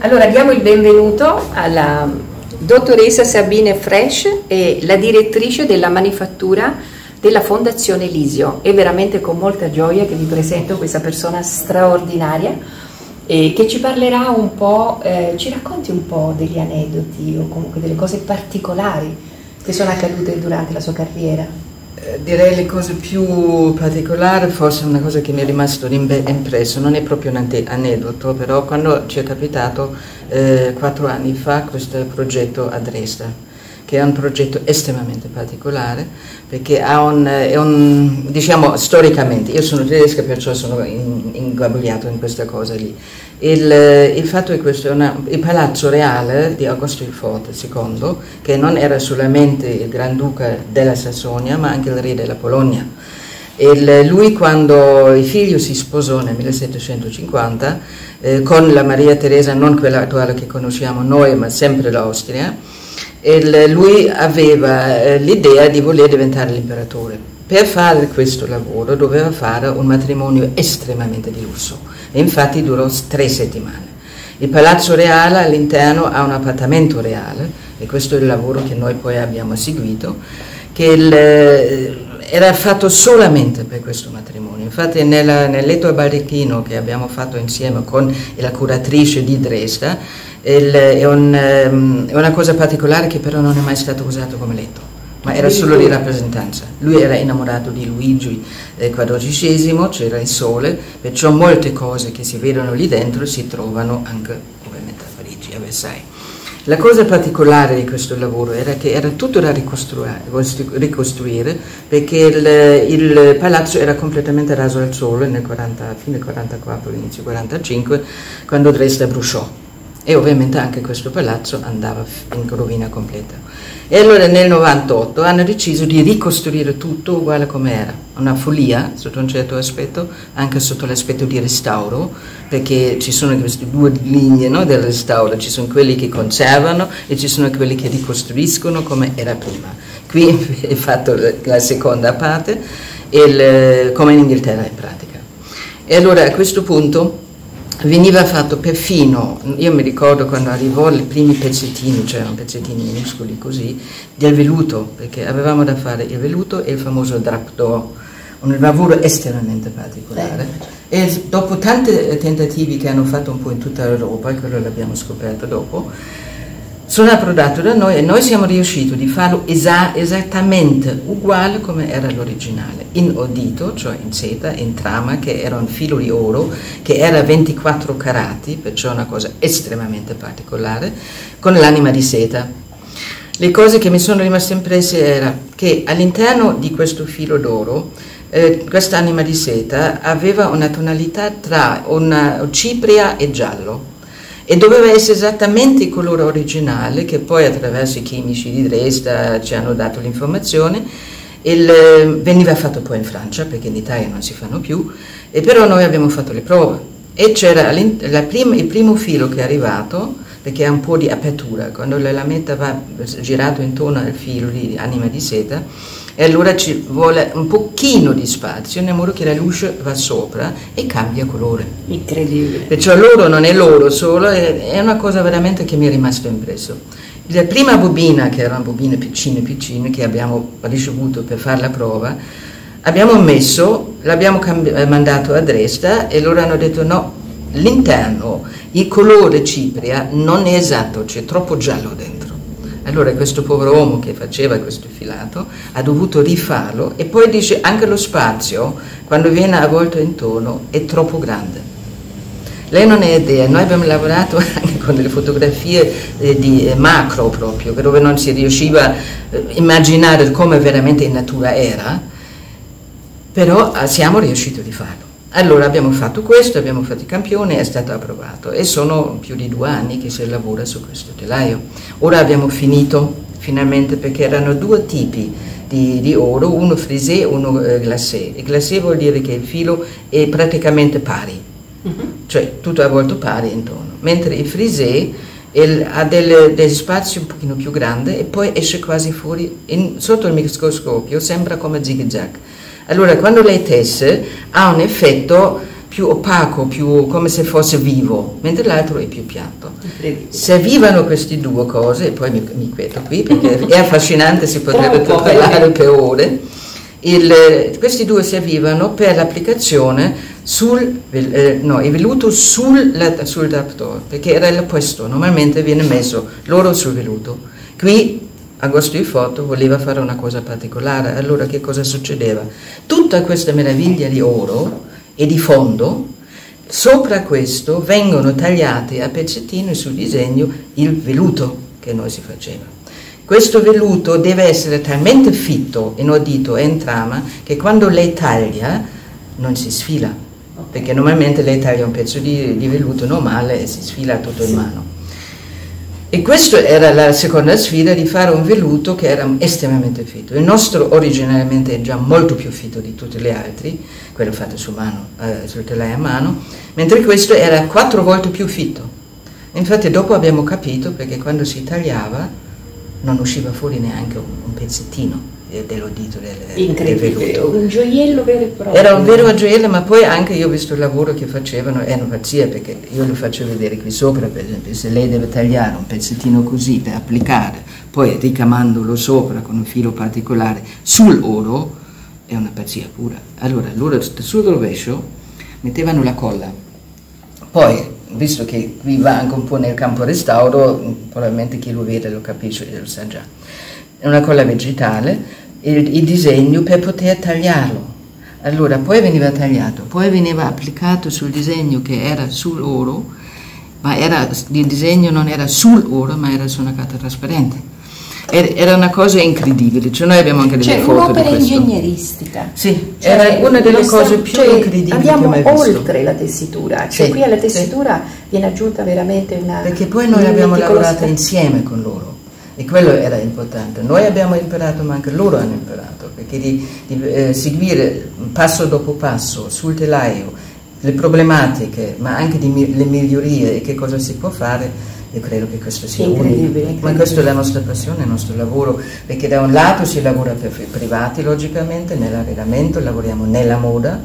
Allora diamo il benvenuto alla dottoressa Sabine Fresch, la direttrice della manifattura della Fondazione Elisio. È veramente con molta gioia che vi presento questa persona straordinaria che ci parlerà un po', ci racconti un po' degli aneddoti o comunque delle cose particolari che sono accadute durante la sua carriera. Direi le cose più particolari, forse una cosa che mi è rimasto impresso, non è proprio un aneddoto, però quando ci è capitato 4 anni fa questo progetto a Dresda, che è un progetto estremamente particolare, perché diciamo storicamente, io sono tedesca perciò sono ingabugliato in questa cosa lì. Il fatto è questo, il palazzo reale di Augusto il Forte II, che non era solamente il Granduca della Sassonia, ma anche il re della Polonia. Lui quando il figlio si sposò nel 1750 con la Maria Teresa, non quella attuale che conosciamo noi, ma sempre l'Austria, lui aveva l'idea di voler diventare l'imperatore. Per fare questo lavoro doveva fare un matrimonio estremamente di lusso e infatti durò 3 settimane. Il palazzo reale all'interno ha un appartamento reale e questo è il lavoro che noi poi abbiamo seguito, che era fatto solamente per questo matrimonio. Infatti nel letto baldacchino che abbiamo fatto insieme con la curatrice di Dresda è una cosa particolare che però non è mai stato usato come letto, ma era solo di rappresentanza. Lui era innamorato di Luigi XIV, c'era il sole, perciò molte cose che si vedono lì dentro si trovano anche ovviamente a Parigi, a Versailles. La cosa particolare di questo lavoro era che era tutto da ricostruire perché il palazzo era completamente raso al sole nel fine 44, inizio 45, quando Dresda bruciò. E ovviamente anche questo palazzo andava in rovina completa. E allora nel 98 hanno deciso di ricostruire tutto uguale come era, una follia sotto un certo aspetto, anche sotto l'aspetto di restauro, perché ci sono queste 2 linee, no, del restauro, ci sono quelli che conservano e ci sono quelli che ricostruiscono come era prima. Qui è fatto la seconda parte, come in Inghilterra in pratica. E allora a questo punto veniva fatto perfino, io mi ricordo quando arrivò i primi pezzettini, c'erano pezzettini minuscoli così, del velluto, perché avevamo da fare il velluto e il famoso drap d'or, un lavoro estremamente particolare. E dopo tanti tentativi che hanno fatto un po' in tutta Europa, e quello l'abbiamo scoperto dopo, sono approdato da noi e noi siamo riusciti di farlo esattamente uguale come era l'originale, in odito, cioè in seta, in trama, che era un filo di oro, che era 24 carati, perciò una cosa estremamente particolare, con l'anima di seta. Le cose che mi sono rimaste impresse era che all'interno di questo filo d'oro, quest'anima di seta aveva una tonalità tra una cipria e giallo. E doveva essere esattamente il colore originale che poi attraverso i chimici di Dresda ci hanno dato l'informazione. Veniva fatto poi in Francia perché in Italia non si fanno più, e però noi abbiamo fatto le prove e c'era il primo filo che è arrivato, perché ha un po' di apertura, quando la lametta va girato intorno al filo di anima di seta, e allora ci vuole un pochino di spazio, nel modo che la luce va sopra e cambia colore. Incredibile. Perciò l'oro non è l'oro solo, è una cosa veramente che mi è rimasto impresso. La prima bobina, che erano bobine piccine, che abbiamo ricevuto per fare la prova, l'abbiamo mandato a Dresda e loro hanno detto no, l'interno, il colore cipria non è esatto, c'è troppo giallo dentro. Allora questo povero uomo che faceva questo filato ha dovuto rifarlo e poi dice anche lo spazio, quando viene avvolto intorno, è troppo grande. Lei non ha idea, noi abbiamo lavorato anche con delle fotografie di macro proprio, dove non si riusciva a immaginare come veramente in natura era, però siamo riusciti a farlo. Allora abbiamo fatto questo, abbiamo fatto i campioni, è stato approvato e sono più di 2 anni che si lavora su questo telaio. Ora abbiamo finito finalmente perché erano 2 tipi di oro, uno frisé e uno glacé. Il glacé vuol dire che il filo è praticamente pari, cioè tutto avvolto pari intorno, mentre il frisé ha degli spazi un pochino più grandi e poi esce quasi fuori, sotto il microscopio sembra come zig zag. Allora quando lei tesse ha un effetto più opaco, più come se fosse vivo, mentre l'altro è più piatto. Servivano queste due cose, e poi mi quieto qui perché è affascinante, si potrebbe parlare per ore. Questi due servivano per l'applicazione il velluto sul raptor, perché era l'opposto, normalmente viene messo l'oro sul velluto. Qui Agosto Ifoto voleva fare una cosa particolare, allora che cosa succedeva? Tutta questa meraviglia di oro e di fondo, sopra questo vengono tagliati a pezzettini sul disegno il velluto che noi si faceva. Questo velluto deve essere talmente fitto, inordito e in trama, che quando lei taglia non si sfila, perché normalmente lei taglia un pezzo di velluto normale e si sfila tutto in mano. E questa era la seconda sfida, di fare un velluto che era estremamente fitto. Il nostro originariamente è già molto più fitto di tutti gli altri, quello fatto su mano, sul telaio a mano, mentre questo era 4 volte più fitto. Infatti dopo abbiamo capito, perché quando si tagliava non usciva fuori neanche un pezzettino dello dito del velluto. Un gioiello vero e proprio. Era un vero gioiello, ma poi anche io ho visto il lavoro che facevano, è una pazzia, perché io lo faccio vedere qui sopra, per esempio, se lei deve tagliare un pezzettino così per applicare, poi ricamandolo sopra con un filo particolare sull'oro, è una pazzia pura. Allora loro sul rovescio mettevano la colla, poi visto che qui va anche un po' nel campo restauro, probabilmente chi lo vede lo capisce e lo sa già. È una colla vegetale, il disegno per poter tagliarlo. Allora poi veniva tagliato, poi veniva applicato sul disegno che era sull'oro, ma il disegno non era sull'oro, ma era su una carta trasparente. Era una cosa incredibile, cioè noi abbiamo anche delle foto di questo. Un'opera ingegneristica. Sì, era una delle cose più incredibili andiamo che ho mai visto. oltre la tessitura, cioè qui alla tessitura viene aggiunta veramente una... Perché poi noi abbiamo lavorato insieme con loro e quello era importante. Noi abbiamo imparato, ma anche loro hanno imparato, perché di seguire passo dopo passo sul telaio le problematiche, ma anche le migliorie e che cosa si può fare. Io credo che questo sia unico, ma questa è la nostra passione, il nostro lavoro, perché da un lato si lavora per privati logicamente, nell'arredamento, lavoriamo nella moda,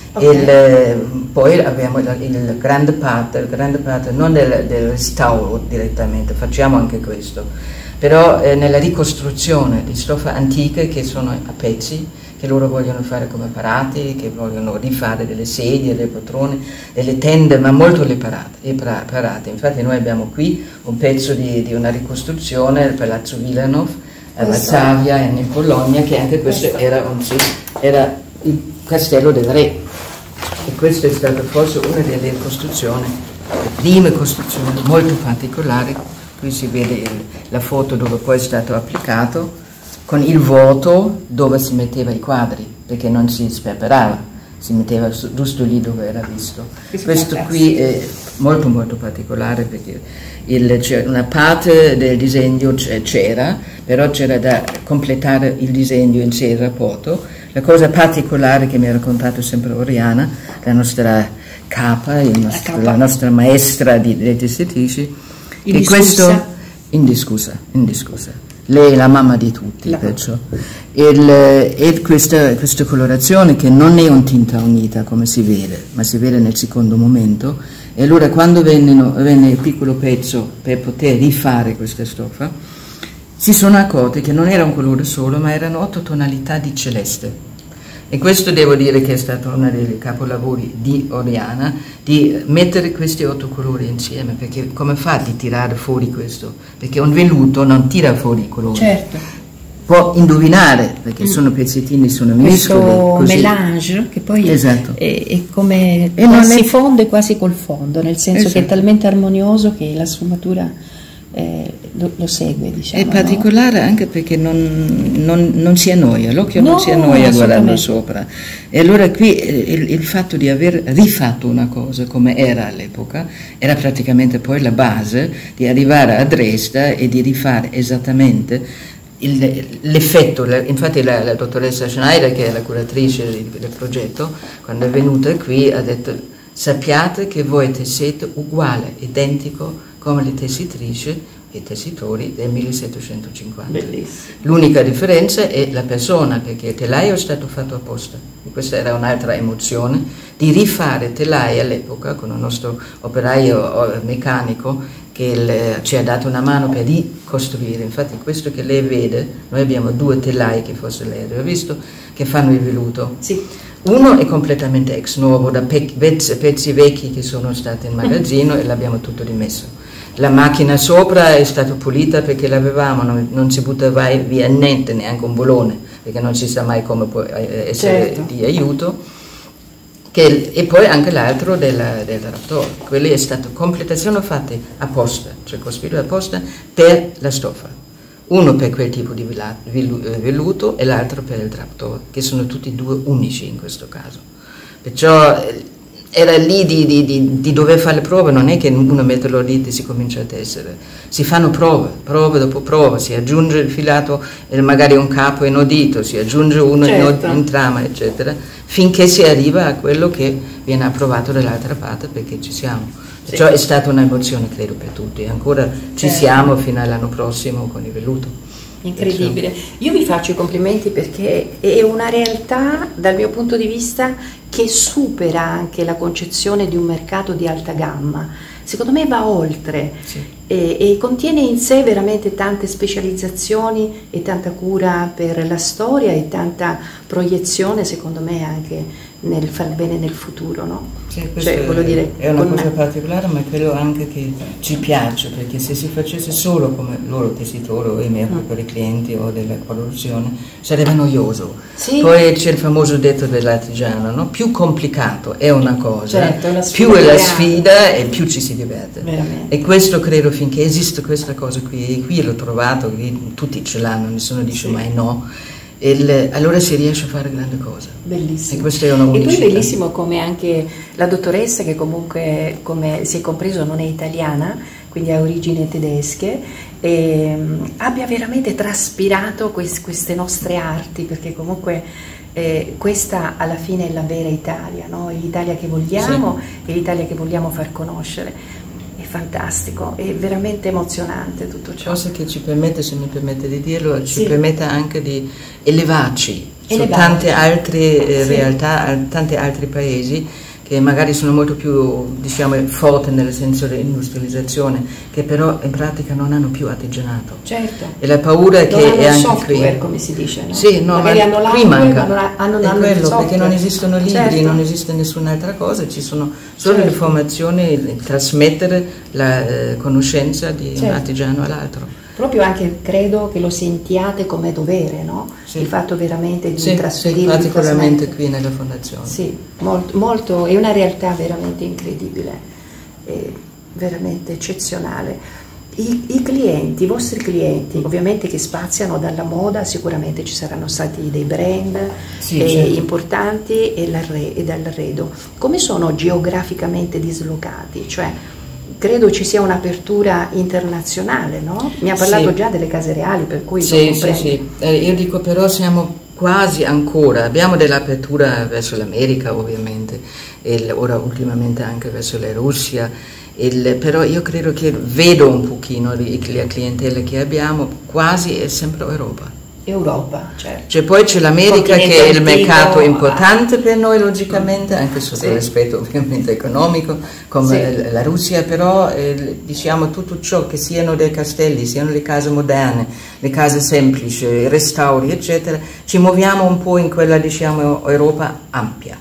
e poi abbiamo il grande parte non del restauro direttamente, facciamo anche questo, però nella ricostruzione di stoffe antiche che sono a pezzi, che loro vogliono fare come parati, che vogliono rifare delle sedie, delle poltrone, delle tende, ma molto le parate. Infatti noi abbiamo qui un pezzo di una ricostruzione, il Palazzo Wilanów, a Varsavia, in Polonia, che anche questo era il castello del re. E questo è stato forse una delle costruzioni, le prime costruzioni molto particolari. Qui si vede la foto dove poi è stato applicato, con il vuoto dove si metteva i quadri, perché non si sperperava, si metteva giusto lì dove era visto. Questo qui è molto molto particolare, perché una parte del disegno c'era, però c'era da completare il disegno in sé, il rapporto. La cosa particolare che mi ha raccontato sempre Oriana, la nostra capa, la nostra maestra delle tessitrici, che questo indiscussa. Lei è la mamma di tutti, perciò. E questa colorazione che non è un tinta unita come si vede, ma si vede nel secondo momento, e allora quando venne il piccolo pezzo per poter rifare questa stoffa, si sono accorti che non era un colore solo, ma erano 8 tonalità di celeste. E questo devo dire che è stato uno dei capolavori di Oriana, di mettere questi 8 colori insieme, perché come fa di tirare fuori questo? Perché un velluto non tira fuori i colori. Certo. Può indovinare, perché sono pezzettini, sono minuscoli. Questo mélange, che poi esatto. è come si fonde quasi col fondo, nel senso che è talmente armonioso che la sfumatura lo segue, diciamo. È particolare, no? Anche perché non si annoia, l'occhio non si annoia guardando sopra. E allora qui il fatto di aver rifatto una cosa come era all'epoca era praticamente poi la base di arrivare a Dresda e di rifare esattamente l'effetto. Infatti la dottoressa Schneider, che è la curatrice del progetto, quando è venuta qui ha detto: sappiate che voi tessete uguale, identico come le tessitrici, e tessitori del 1750. Bellissimo. L'unica differenza è la persona, perché il telaio è stato fatto apposta, e questa era un'altra emozione, di rifare telai all'epoca con un nostro operaio meccanico che ci ha dato una mano per ricostruire. Infatti questo che lei vede, noi abbiamo 2 telai che forse lei aveva visto, che fanno il velluto. Sì. Uno è completamente ex novo, da pezzi vecchi che sono stati in magazzino e l'abbiamo tutto rimesso. La macchina sopra è stata pulita perché l'avevamo, non si butta via niente, neanche un bolone, perché non si sa mai come può essere di aiuto. E poi anche l'altro del Raptor, quelli sono fatti apposta, cioè costruiti apposta per la stoffa. Uno per quel tipo di velluto e l'altro per il Raptor, che sono tutti e 2 unici in questo caso. Perciò era lì di dover fare le prove, non è che uno mette l'ordite e si comincia a tessere, si fanno prove dopo prove, si aggiunge il filato e magari un capo inodito, si aggiunge uno in trama, eccetera, finché si arriva a quello che viene approvato dall'altra parte, perché ci siamo. Perciò è stata un'emozione, credo, per tutti, ancora ci siamo fino all'anno prossimo con il velluto. Incredibile. Io vi faccio i complimenti perché è una realtà, dal mio punto di vista, che supera anche la concezione di un mercato di alta gamma. Secondo me va oltre e contiene in sé veramente tante specializzazioni e tanta cura per la storia e tanta proiezione, secondo me, anche nel far bene nel futuro, no? Sì, voglio dire, è una cosa particolare, ma è quello anche che ci piace, perché se si facesse solo come loro tessitori o i miei per i clienti o della produzione sarebbe noioso. Sì. Poi c'è il famoso detto dell'artigiano, no? Più complicato è una cosa, più è la sfida e più ci si diverte. Veramente. E questo credo, finché esiste questa cosa qui, e qui l'ho trovato, qui tutti ce l'hanno, nessuno dice mai no. Allora si riesce a fare grandi cose. Bellissimo. E questa è una unicità. E poi bellissimo come anche la dottoressa, che comunque, come si è compreso, non è italiana, quindi ha origini tedesche, abbia veramente traspirato queste nostre arti, perché comunque questa alla fine è la vera Italia, no? È l'Italia che vogliamo, è l'Italia che vogliamo far conoscere. È fantastico, è veramente emozionante tutto ciò. Cosa che ci permette, se mi permette di dirlo, ci permette anche di elevarci su tante altre realtà, tanti altri paesi che magari sono molto più, diciamo, forti nel senso dell'industrializzazione, che però in pratica non hanno più artigianato. Certo. E la paura che è anche software, come si dice, no? Sì, no, magari hanno qui manca, ma hanno quello, perché non esistono libri, non esiste nessun'altra cosa, ci sono solo le formazioni, trasmettere la conoscenza di un artigiano all'altro. Proprio anche credo che lo sentiate come dovere, no? Il fatto veramente di trasferire. Particolarmente qui nella fondazione. Sì, molto, è una realtà veramente incredibile, veramente eccezionale. I clienti, i vostri clienti, ovviamente che spaziano dalla moda, sicuramente ci saranno stati dei brand importanti e dall'arredo. Come sono geograficamente dislocati? Cioè, credo ci sia un'apertura internazionale, no? Mi ha parlato già delle case reali, per cui lo comprendo. Sì. Io dico però siamo quasi ancora, abbiamo dell'apertura verso l'America ovviamente, e ora ultimamente anche verso la Russia, però io credo che vedo un pochino la clientela che abbiamo, quasi è sempre Europa. Certo. Cioè, poi c'è l'America che è il mercato importante per noi logicamente, anche sotto l'aspetto ovviamente economico, come la Russia, però diciamo tutto ciò che siano dei castelli, siano le case moderne, le case semplici, i restauri eccetera, ci muoviamo un po' in quella, diciamo, Europa ampia.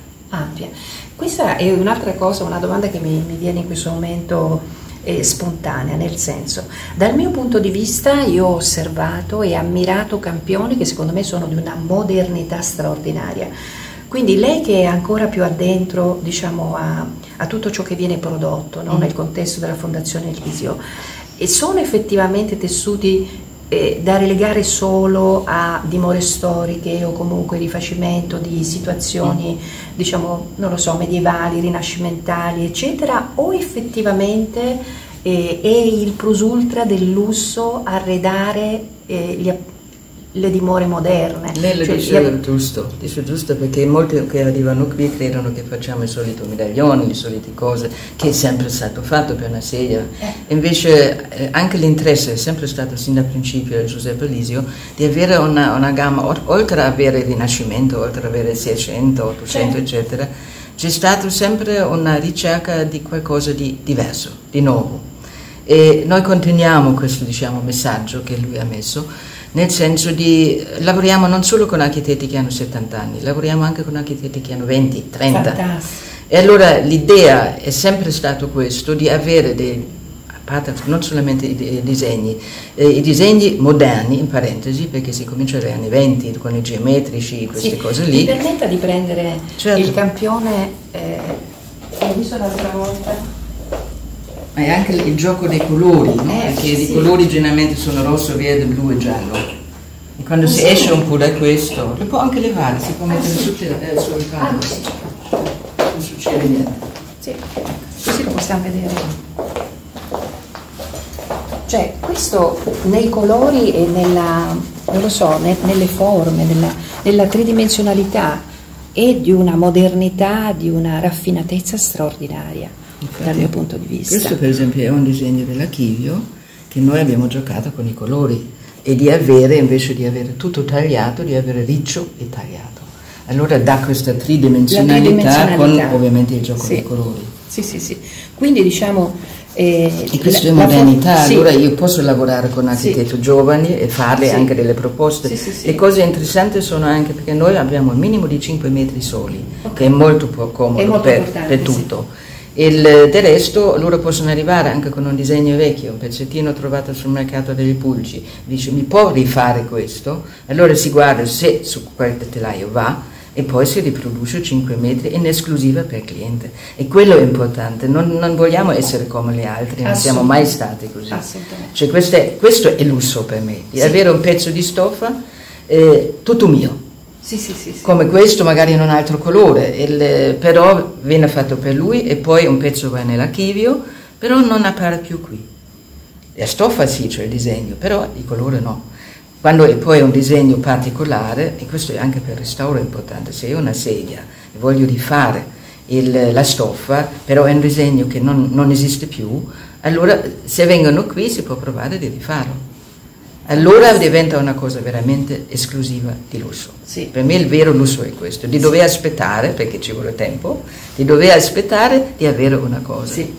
Questa è un'altra cosa, una domanda che mi viene in questo momento spontanea, nel senso, dal mio punto di vista io ho osservato e ammirato campioni che secondo me sono di una modernità straordinaria, quindi lei che è ancora più addentro, diciamo, a tutto ciò che viene prodotto, no? Nel contesto della Fondazione Elisio, e sono effettivamente tessuti da relegare solo a dimore storiche o comunque rifacimento di situazioni, diciamo, non lo so, medievali, rinascimentali, eccetera, o effettivamente è il plus ultra del lusso arredare le dimore moderne. Lei lo dice giusto, perché molti che arrivano qui credono che facciamo il solito medaglione, le solite cose, che è sempre stato fatto per una sedia. Invece anche l'interesse è sempre stato sin dal principio di Giuseppe Elisio di avere una gamma, oltre ad avere il Rinascimento, oltre ad avere il 600, 800, eccetera, c'è stata sempre una ricerca di qualcosa di diverso, di nuovo. E noi continuiamo questo, diciamo, messaggio che lui ha messo, nel senso di lavoriamo non solo con architetti che hanno 70 anni, lavoriamo anche con architetti che hanno 20, 30. Fantastico. E allora l'idea è sempre stato questo, di avere non solamente i disegni moderni, in parentesi, perché si comincia dagli anni 20 con i geometrici, queste cose lì. Mi permetta di prendere il campione che ho visto l'altra volta. Ma è anche il gioco dei colori, no? Perché i colori generalmente sono rosso, verde, blu e giallo. E quando si esce un po' da questo, lo può anche levare, si può mettere sul tavolo. Non succede niente. Sì, così lo possiamo vedere. Cioè, questo nei colori e non lo so, nelle forme, nella tridimensionalità è di una modernità, di una raffinatezza straordinaria. Infatti, dal mio punto di vista. Questo per esempio è un disegno dell'Archivio che noi abbiamo giocato con i colori e di avere, invece di avere tutto tagliato, di avere riccio e tagliato. Allora dà questa tridimensionalità con ovviamente il gioco dei colori. Sì. Quindi diciamo... e questa è modernità, allora io posso lavorare con architetti giovani e farle anche delle proposte. Le cose interessanti sono anche perché noi abbiamo un minimo di 5 metri soli, che è molto comodo per tutto. Del resto loro possono arrivare anche con un disegno vecchio, un pezzettino trovato sul mercato degli Pulci, dice mi può rifare questo? Allora si guarda se su quel telaio va e poi si riproduce 5 metri in esclusiva per cliente. E quello è importante, non vogliamo essere come gli altri, non siamo mai stati così. Cioè, questo è lusso per me, di avere un pezzo di stoffa tutto mio. Sì. Come questo magari in un altro colore, però viene fatto per lui e poi un pezzo va nell'archivio, però non appare più qui. La stoffa sì, c'è il disegno, però il colore no. Quando è poi un disegno particolare, e questo è anche per il restauro importante, se io ho una sedia e voglio rifare la stoffa, però è un disegno che non esiste più, allora se vengono qui si può provare di rifarlo. Allora diventa una cosa veramente esclusiva di lusso. Per me il vero lusso è questo, di dover aspettare, perché ci vuole tempo, di dover aspettare di avere una cosa. Sì.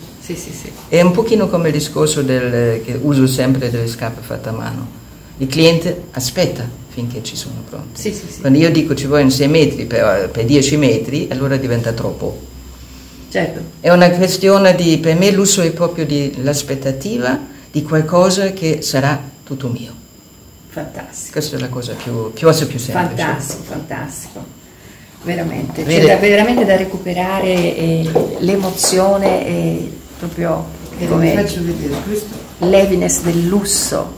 È un pochino come il discorso che uso sempre delle scarpe fatte a mano. Il cliente aspetta finché ci sono pronti. Quando io dico ci vogliono 6 metri per 10 metri, allora diventa troppo. Certo. È una questione per me il lusso è proprio l'aspettativa di qualcosa che sarà tutto mio. Fantastico. Questa è la cosa forse più semplice. Fantastico. Veramente. C'è veramente da recuperare l'emozione proprio come faccio vedere questo. L'heaviness del lusso.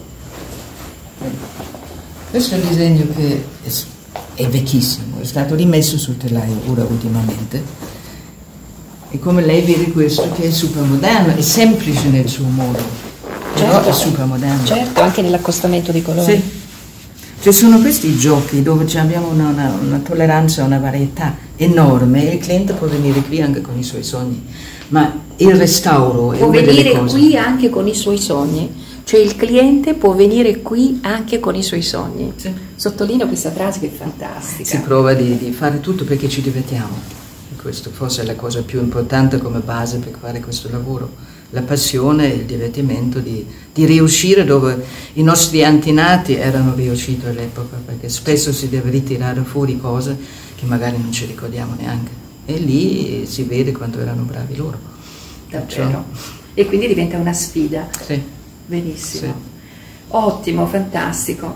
Questo è un disegno che è vecchissimo, è stato rimesso sul telaio ora ultimamente. E come lei vede questo che è super moderno, è semplice nel suo modo. Però è super moderno. Certo, anche nell'accostamento dei colori. Sì. Ci sono questi giochi dove abbiamo una tolleranza, una varietà enorme e il cliente può venire qui anche con i suoi sogni. Ma il restauro è una delle cose. Può venire qui anche con i suoi sogni. Cioè il cliente può venire qui anche con i suoi sogni. Sì. Sottolineo questa frase che è fantastica. Si prova di fare tutto perché ci divertiamo. E questo forse è la cosa più importante come base per fare questo lavoro. La passione e il divertimento di riuscire dove i nostri antenati erano riusciti all'epoca, perché spesso si deve ritirare fuori cose che magari non ci ricordiamo neanche. E lì si vede quanto erano bravi loro. Davvero. E quindi diventa una sfida. Sì. Benissimo. Sì. Ottimo, fantastico.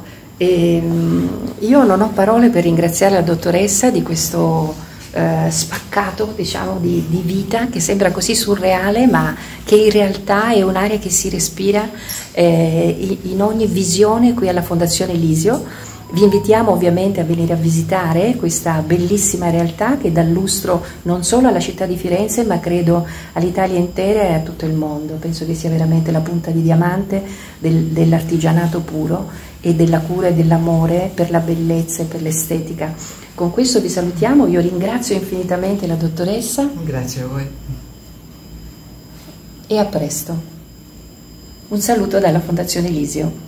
Io non ho parole per ringraziare la dottoressa di questo spaccato, diciamo, di vita che sembra così surreale, ma che in realtà è un'area che si respira in ogni visione qui alla Fondazione Elisio. Vi invitiamo ovviamente a venire a visitare questa bellissima realtà che dà lustro non solo alla città di Firenze, ma credo all'Italia intera e a tutto il mondo. Penso che sia veramente la punta di diamante dell'artigianato puro e della cura e dell'amore per la bellezza e per l'estetica. Con questo vi salutiamo, io ringrazio infinitamente la dottoressa. Grazie a voi. E a presto. Un saluto dalla Fondazione Elisio.